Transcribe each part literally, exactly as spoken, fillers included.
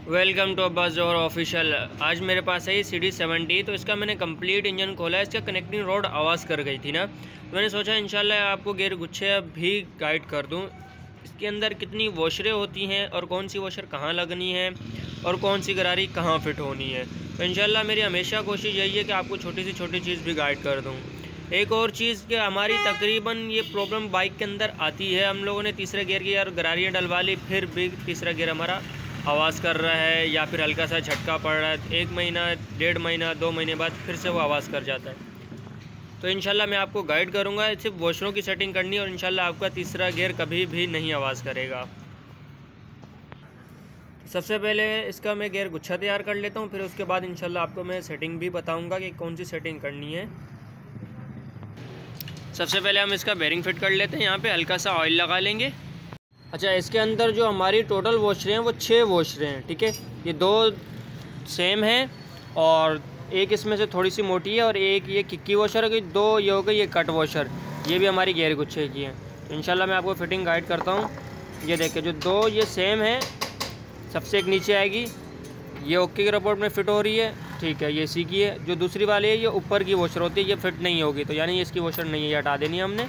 Welcome to Abbas Zohar official. आज मेरे पास है ये सी डी सेवेंटी। तो इसका मैंने कंप्लीट इंजन खोला है। इसका कनेक्टिंग रोड आवाज़ कर गई थी ना, तो मैंने सोचा इंशाल्लाह आपको गेयर गुच्छे भी गाइड कर दूं। इसके अंदर कितनी वॉशरें होती हैं और कौन सी वॉशर कहाँ लगनी है और कौन सी गरारी कहाँ फिट होनी है। तो इंशाल्लाह मेरी हमेशा कोशिश यही है कि आपको छोटी सी छोटी चीज़ भी गाइड कर दूँ। एक और चीज़ कि हमारी तकरीबन ये प्रॉब्लम बाइक के अंदर आती है। हम लोगों ने तीसरे गियर की यार गरारियाँ डलवा ली, फिर भी तीसरा गियर हमारा आवाज़ कर रहा है या फिर हल्का सा झटका पड़ रहा है। एक महीना, डेढ़ महीना, दो महीने बाद फिर से वो आवाज़ कर जाता है। तो इंशाल्लाह मैं आपको गाइड करूँगा। सिर्फ वॉशरों की सेटिंग करनी है और इंशाल्लाह आपका तीसरा गियर कभी भी नहीं आवाज़ करेगा। सबसे पहले इसका मैं गियर गुच्छा तैयार कर लेता हूँ, फिर उसके बाद इंशाल्लाह आपको मैं सेटिंग भी बताऊँगा कि कौन सी सेटिंग करनी है। सबसे पहले हम इसका बेरिंग फिट कर लेते हैं। यहाँ पे हल्का सा ऑयल लगा लेंगे। अच्छा, इसके अंदर जो हमारी टोटल वॉशरें हैं वो छः वॉशरें हैं, ठीक है। ये दो सेम हैं और एक इसमें से थोड़ी सी मोटी है और एक ये किक्की वॉशर है। दो ये हो गई ये कट वॉशर, ये भी हमारी गियर गुच्छे की है। तो इंशाल्लाह मैं आपको फिटिंग गाइड करता हूँ। ये देखिए, जो दो ये सेम है, सबसे एक नीचे आएगी, ये ओके की रिपोर्ट में फ़िट हो रही है, ठीक है। ये सी की है। जो दूसरी वाली है ये ऊपर की वॉशर होती है, ये फिट नहीं होगी, तो यानी इसकी वॉशर नहीं है, ये हटा देनी है हमने।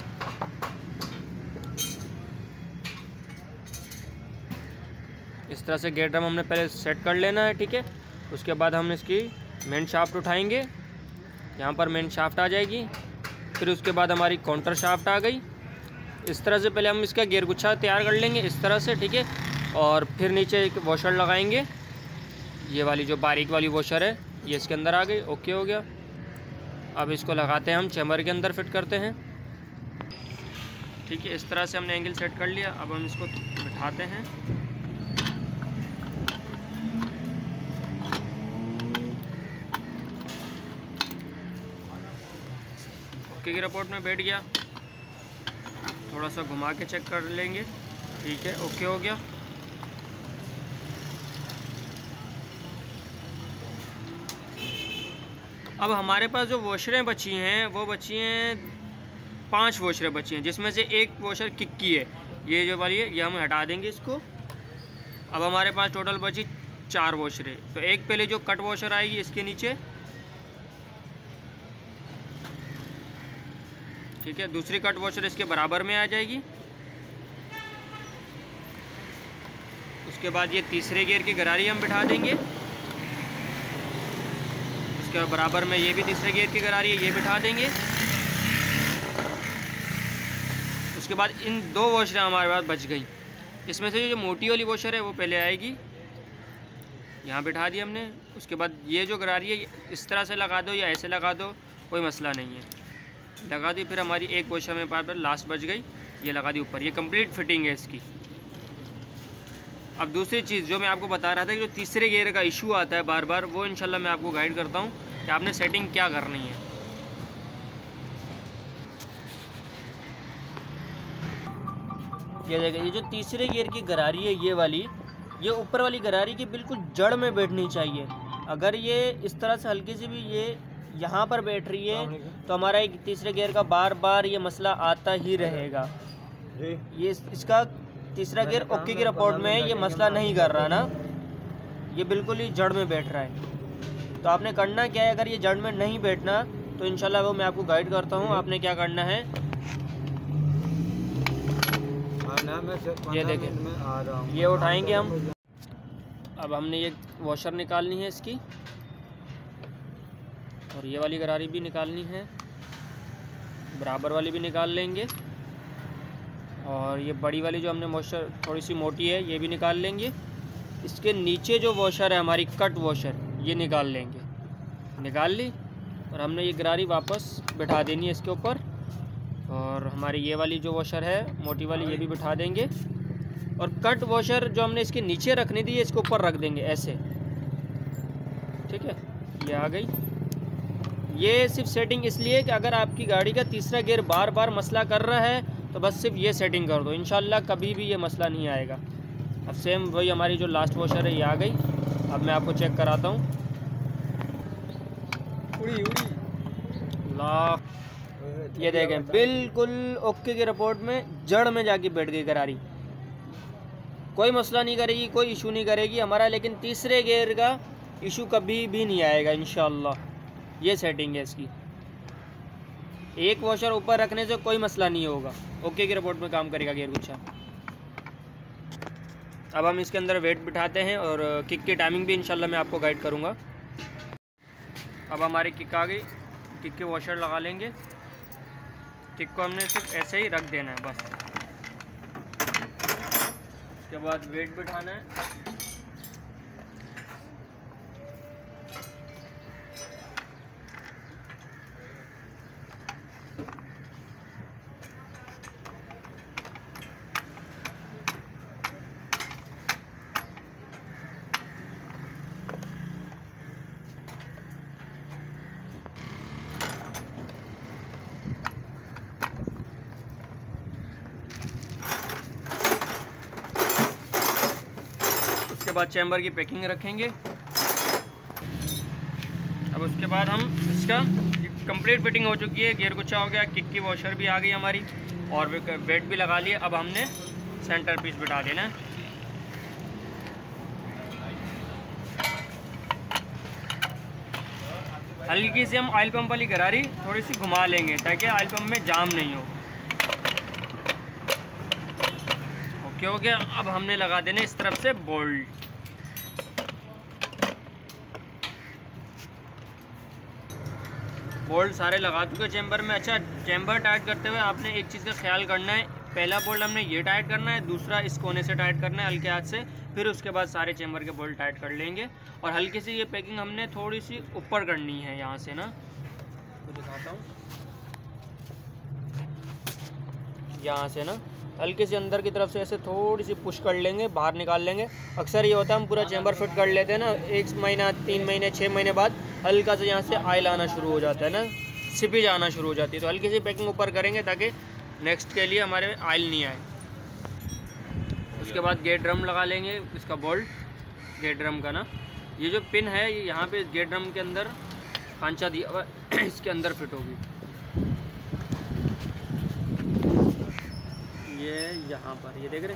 इस तरह से गेयर ड्रम हमने पहले सेट कर लेना है, ठीक है। उसके बाद हम इसकी मेन शाफ्ट उठाएंगे। यहाँ पर मेन शाफ्ट आ जाएगी। फिर उसके बाद हमारी काउंटर शाफ्ट आ गई। इस तरह से पहले हम इसका गियर गुच्छा तैयार कर लेंगे, इस तरह से, ठीक है। और फिर नीचे एक वॉशर लगाएंगे। ये वाली जो बारीक वाली वॉशर है ये इसके अंदर आ गई, ओके हो गया। अब इसको लगाते हैं हम चैम्बर के अंदर फिट करते हैं, ठीक है। इस तरह से हमने एंगल सेट कर लिया। अब हम इसको बिठाते हैं। ओके की रिपोर्ट में बैठ गया। थोड़ा सा घुमा के चेक कर लेंगे, ठीक है, ओके हो गया। अब हमारे पास जो वॉशरें बची हैं वो बची हैं पांच वॉशरें बची हैं, जिसमें से एक वॉशर किक्की है, ये जो वाली है, ये हम हटा देंगे इसको। अब हमारे पास टोटल बची चार वॉशरें। तो एक पहले जो कट वॉशर आएगी इसके नीचे, ठीक है। दूसरी कट वॉशर इसके बराबर में आ जाएगी। उसके बाद ये तीसरे गियर की गरारी हम बिठा देंगे। उसके बराबर में ये भी तीसरे गियर की गरारी है, ये बिठा देंगे। उसके बाद इन दो वॉशरें हमारे पास बच गई। इसमें से जो मोटी वाली वॉशर है वो पहले आएगी, यहाँ बिठा दी हमने। उसके बाद ये जो गरारी है इस तरह से लगा दो या ऐसे लगा दो, कोई मसला नहीं है, लगा दी। फिर हमारी एक वॉशर में पास लास्ट बच गई, ये लगा दी ऊपर। ये कंप्लीट फिटिंग है इसकी। अब दूसरी चीज़ जो मैं आपको बता रहा था कि जो तीसरे गियर का इशू आता है बार बार, वो इंशाल्लाह मैं आपको गाइड करता हूँ कि आपने सेटिंग क्या करनी है। ये देखिए, ये जो तीसरे गियर की गरारी है ये वाली, ये ऊपर वाली गरारी की बिल्कुल जड़ में बैठनी चाहिए। अगर ये इस तरह से हल्की सी भी ये यहाँ पर बैठ रही है तो हमारा एक तीसरे गियर का बार बार ये मसला आता ही रहेगा। ये इसका तीसरा गियर ओके की रिपोर्ट में ये मसला नहीं कर रहा ना, ये बिल्कुल ही जड़ में बैठ रहा है। तो आपने करना क्या है, अगर ये जड़ में नहीं बैठना तो इंशाल्लाह वो मैं आपको गाइड करता हूँ। आपने क्या करना है, ये देखें, ये उठाएंगे हम। अब हमने ये वॉशर निकालनी है इसकी, और ये वाली गरारी भी निकालनी है, बराबर वाली भी निकाल लेंगे। और ये बड़ी वाली जो हमने वॉशर थोड़ी सी मोटी है ये भी निकाल लेंगे। इसके नीचे जो वॉशर है हमारी कट वॉशर, ये निकाल लेंगे। निकाल ली और हमने ये गरारी वापस बिठा देनी है इसके ऊपर। और हमारी ये वाली जो वॉशर है मोटी वाली, ये भी बिठा देंगे। और कट वॉशर जो हमने इसके नीचे रखनी थी, इसके ऊपर रख देंगे ऐसे, ठीक है। ये आ गई। ये सिर्फ सेटिंग इसलिए कि अगर आपकी गाड़ी का तीसरा गियर बार बार मसला कर रहा है तो बस सिर्फ ये सेटिंग कर दो, इंशाल्लाह कभी भी ये मसला नहीं आएगा। अब सेम वही हमारी जो लास्ट वॉशर है ये आ गई। अब मैं आपको चेक कराता हूँ। उड़ी उड़ी ला, ये देखें बिल्कुल ओके की रिपोर्ट में जड़ में जाके बैठ गई गरारी। कोई मसला नहीं करेगी, कोई इशू नहीं करेगी हमारा। लेकिन तीसरे गियर का इशू कभी भी नहीं आएगा इंशाल्लाह। ये सेटिंग है इसकी। एक वॉशर ऊपर रखने से कोई मसला नहीं होगा, ओके की रिपोर्ट में काम करेगा गियर गुच्छा। अब हम इसके अंदर वेट बिठाते हैं और किक की टाइमिंग भी इंशाल्लाह मैं आपको गाइड करूँगा। अब हमारी किक आ गई, किक के वॉशर लगा लेंगे। किक को हमने सिर्फ ऐसे ही रख देना है बस। उसके बाद वेट बिठाना है। उसके बाद चैम्बर की पैकिंग रखेंगे। अब उसके बाद हम इसका कंप्लीट फिटिंग हो चुकी है। गियर गुच्छा हो गया, किक की वॉशर भी आ गई हमारी और वेट भी लगा लिए। अब हमने सेंटर पीस बिठा देना है। हल्की सी हम ऑयल पंप वाली गरारी थोड़ी सी घुमा लेंगे ताकि ऑयल पंप में जाम नहीं हो। ओके हो गया। अब हमने लगा देने इस तरफ से बोल्ट। बोल्ट सारे लगा चुके चैम्बर में। अच्छा, चैम्बर टाइट करते हुए आपने एक चीज़ का ख्याल करना है। पहला बोल्ट हमने ये टाइट करना है, दूसरा इस कोने से टाइट करना है हल्के हाथ से, फिर उसके बाद सारे चैम्बर के बोल्ट टाइट कर लेंगे। और हल्की सी ये पैकिंग हमने थोड़ी सी ऊपर करनी है यहाँ से ना, तो दिखाता हूँ। यहाँ से ना हल्के से अंदर की तरफ से ऐसे थोड़ी सी पुश कर लेंगे, बाहर निकाल लेंगे। अक्सर ये होता है हम पूरा चैम्बर फिट कर लेते हैं ना, एक महीना तीन महीने छः महीने बाद हल्का से यहाँ से ऑयल आना शुरू हो जाता है ना, सिपीज आना शुरू हो जाती है। तो हल्की सी पैकिंग ऊपर करेंगे ताकि नेक्स्ट के लिए हमारे ऑयल नहीं आए। उसके बाद गेट ड्रम लगा लेंगे, इसका बोल्ट गेट ड्रम का ना, ये जो पिन है ये यहाँ पे गेट ड्रम के अंदर खांचा दिया इसके अंदर फिट होगी। ये यहाँ पर ये देख रहे,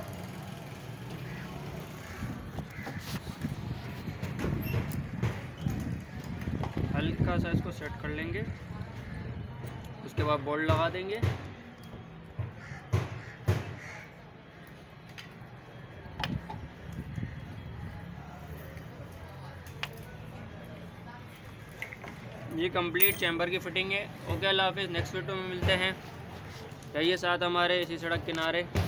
हल्का सा इसको सेट कर लेंगे। उसके बाद बोल्ट लगा देंगे। ये कंप्लीट चैम्बर की फिटिंग है। ओके, अल्लाह हाफिज़। नेक्स्ट वीडियो में मिलते हैं। रहिए साथ हमारे इसी सड़क किनारे।